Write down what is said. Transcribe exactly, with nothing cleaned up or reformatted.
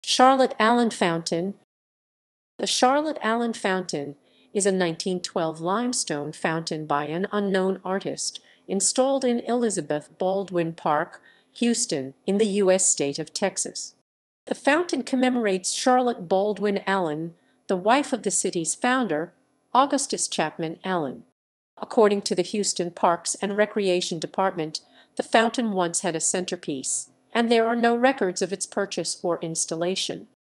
Charlotte Allen Fountain. The Charlotte Allen Fountain is a nineteen twelve limestone fountain by an unknown artist, installed in Elizabeth Baldwin Park, Houston, in the U S state of Texas. The fountain commemorates Charlotte Baldwin Allen, the wife of the city's founder, Augustus Chapman Allen. According to the Houston Parks and Recreation Department, the fountain once had a centerpiece, and there are no records of its purchase or installation.